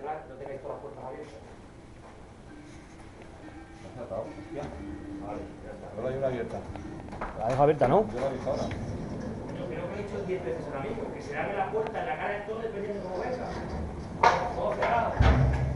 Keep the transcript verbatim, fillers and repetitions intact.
cerrar, no tengáis todas las puertas abiertas. ¿Has atado? Hostia. Vale, ya está. Solo hay una abierta. La dejo abierta, ¿no? Yo la he visto ahora. Coño, creo que he dicho diez veces ahora mismo, que se abre la puerta en la cara del todo dependiendo de cómo venga. Todo cerrado.